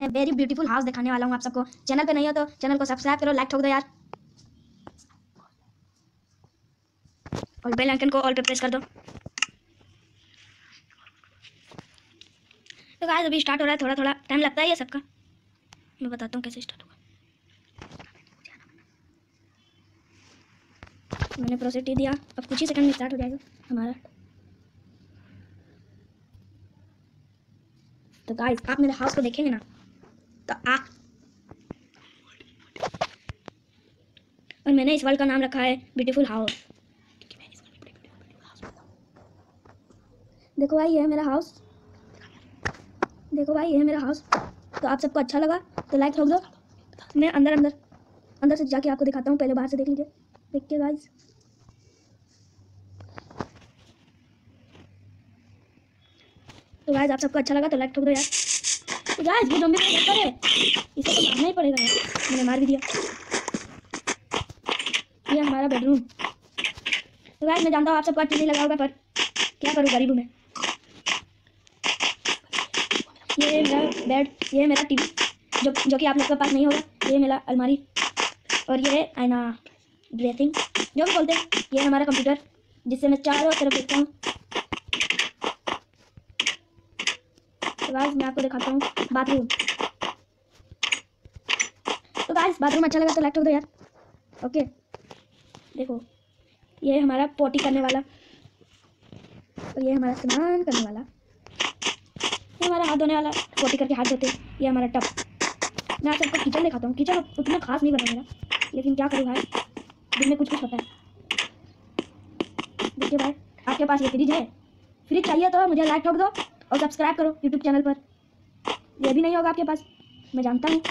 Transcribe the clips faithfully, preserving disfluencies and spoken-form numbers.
Very beautiful house दिखाने वाला हूँ आप सबको। चैनल पे नहीं हो तो चैनल को सब्सक्राइब करो, लाइक ठोक दो यार, और बेल आइकन को ऑल पे प्रेस कर दो। तो गाइस अभी स्टार्ट हो रहा है, थोड़ा थोड़ा टाइम लगता है ये सबका, मैं बताता हूँ कैसे स्टार्ट होगा। मैंने प्रोसेस दिया, अब कुछ ही सेकंड में स्टार्ट हो जाएगा हमारा। तो गाइस आप मेरे हाउस को देखेंगे ना तो आप, और मैंने इस वर्ल्ड का नाम रखा है ब्यूटीफुल हाउस। देखो भाई ये है मेरा हाउस, देखो भाई ये है मेरा हाउस। तो आप सबको अच्छा लगा तो लाइक ठोक दो। मैं अंदर अंदर अंदर से जाके आपको दिखाता हूँ, पहले बाहर से देख लीजिए, देखिए गाइस। तो गाइस आप सबको अच्छा लगा तो लाइक ठोक दो यार। तो गाइस ये ज़ॉम्बी क्या कर है, इसे तो मारना ही पड़ेगा यार, मैंने मार भी दिया। ये हमारा बेडरूम। तो गाइस मैं जानता हूँ आप सबको अच्छा नहीं लगा होगा, पर क्या करूँ, गरीब हूँ मैं। ये मेरा बेड, ये मेरा टीवी जो जो कि आप लोग के पास नहीं होगा। ये मेरा अलमारी, और ये आईना, ड्रेसिंग जो भी बोलते हैं। ये हमारा कंप्यूटर जिससे मैं चारों तरफ देखता हूँ। तो गाइस मैं आपको दिखाता हूँ बाथरूम। तो गाइस बाथरूम अच्छा लगा तो लाइक ठोक दो यार, ओके। देखो ये हमारा पोटी करने वाला, और ये हमारा स्नान करने वाला, ये हमारा हाथ धोने वाला, पोटी करके हाथ धोते। ये हमारा टब। मैं आप सबको किचन दिखाता हूँ। किचन उतना खास नहीं बना मेरा, लेकिन क्या करूँ भाई, दिन में कुछ कुछ होता है। देखिए भाई आपके पास ये फ्रिज है, फ्रिज चाहिए तो मुझे लाइक ठोक दो और सब्सक्राइब करो यूट्यूब चैनल पर। ये भी नहीं होगा आपके पास, मैं जानता हूँ,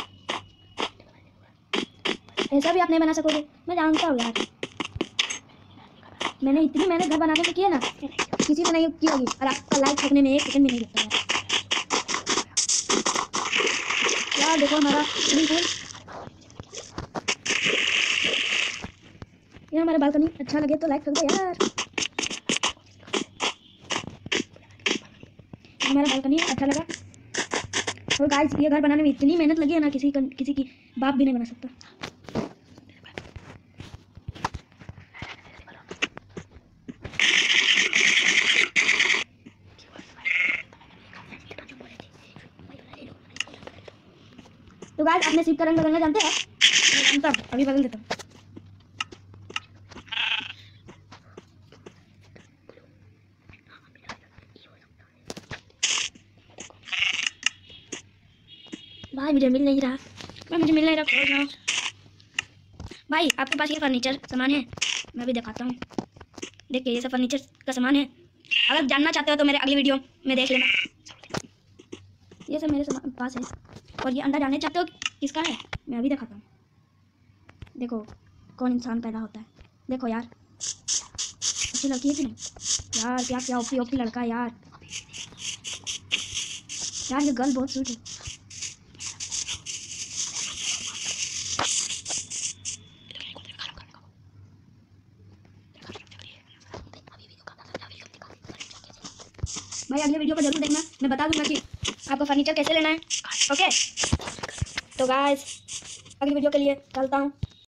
ऐसा भी आप नहीं बना सकोगे, मैं जानता हूँ यार। मैंने इतनी मेहनत घर बनाने में की है ना, किसी ने नहीं की होगी, और आपका लाइक ठोकने में एक सेकंड भी नहीं लगता यार। यार देखो हमारा स्विमिंग पूल, ये हमारा बालकनी। अच्छा लगे तो लाइक ठोक दो यार। हमारा बालकनी अच्छा लगा। और गाइस ये घर बनाने में इतनी मेहनत लगी है ना, किसी किसी की बाप भी नहीं बना सकता। तो गाइस आपने सीप का रंग बदलना जानते हैं? मैं जानता हूँ, अभी बदल देता हूँ। भाई मुझे मिल नहीं रहा, भाई मुझे मिल नहीं रहा, खोल जाओ भाई। आपके पास ये फर्नीचर सामान है, मैं भी दिखाता हूँ। देखिए ये सब फर्नीचर का सामान है, अगर जानना चाहते हो तो मेरे अगली वीडियो में देख लेना। ये सब मेरे पास है, और ये अंडा जानना चाहते हो किसका है, मैं अभी दिखाता हूँ। देखो कौन इंसान पैदा होता है, देखो यार, अच्छी लड़की है कि नहीं यार, क्या क्या ओपी ओपी लड़का है यार। यार ये गर्ल बहुत स्वीट है। भाई अगले वीडियो को जरूर देखना, मैं बता दूंगा कि आपको फर्नीचर कैसे लेना है, ओके। तो गाइस अगली वीडियो के लिए चलता हूँ।